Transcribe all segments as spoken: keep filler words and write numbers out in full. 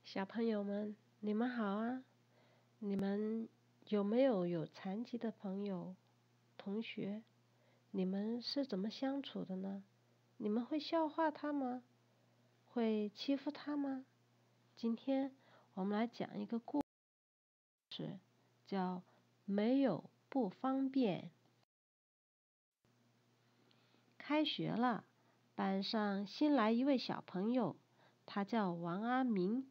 小朋友们，你们好啊！你们有没有有残疾的朋友、同学？你们是怎么相处的呢？你们会笑话他吗？会欺负他吗？今天我们来讲一个故事，叫没有不方便。开学了，班上新来一位小朋友，他叫王阿明。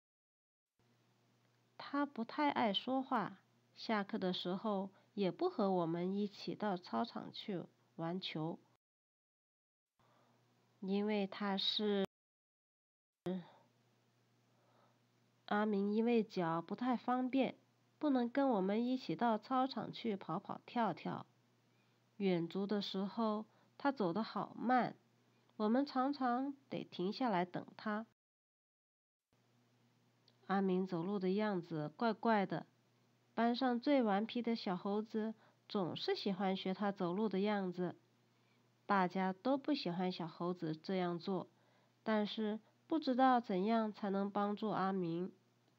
他不太爱说话，下课的时候也不和我们一起到操场去玩球，因为他是阿明，因为脚不太方便，不能跟我们一起到操场去跑跑跳跳。远足的时候，他走得好慢，我们常常得停下来等他。阿明走路的样子怪怪的，班上最顽皮的小猴子总是喜欢学他走路的样子。大家都不喜欢小猴子这样做，但是不知道怎样才能帮助阿明。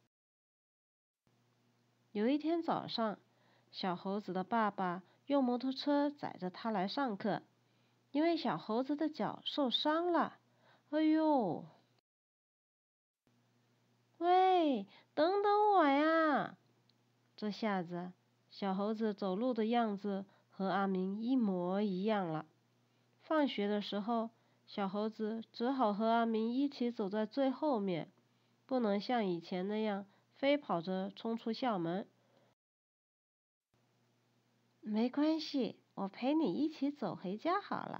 有一天早上，小猴子的爸爸用摩托车载着他来上课，因为小猴子的脚受伤了。哎呦！喂，等等我呀！这下子，小猴子走路的样子和阿明一模一样了。放学的时候，小猴子只好和阿明一起走在最后面，不能像以前那样飞跑着冲出校门。没关系，我陪你一起走回家好了。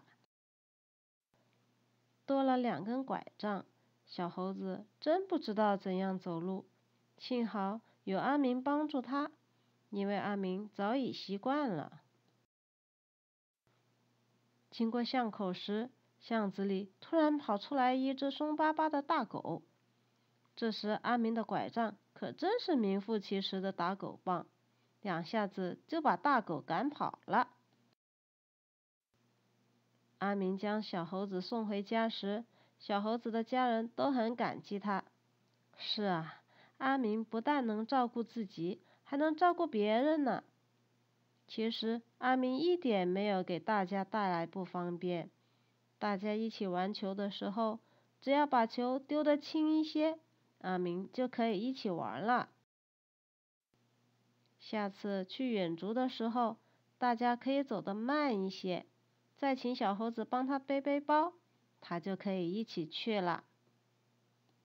多了两根拐杖，小猴子真不知道怎样走路。幸好有阿明帮助他，因为阿明早已习惯了。经过巷口时，巷子里突然跑出来一只凶巴巴的大狗。这时阿明的拐杖可真是名副其实的打狗棒，两下子就把大狗赶跑了。阿明将小猴子送回家时，小猴子的家人都很感激他。是啊，阿明不但能照顾自己，还能照顾别人呢。其实阿明一点没有给大家带来不方便。大家一起玩球的时候，只要把球丢得轻一些，阿明就可以一起玩了。下次去远足的时候，大家可以走得慢一些，再请小猴子帮他背背包，他就可以一起去了。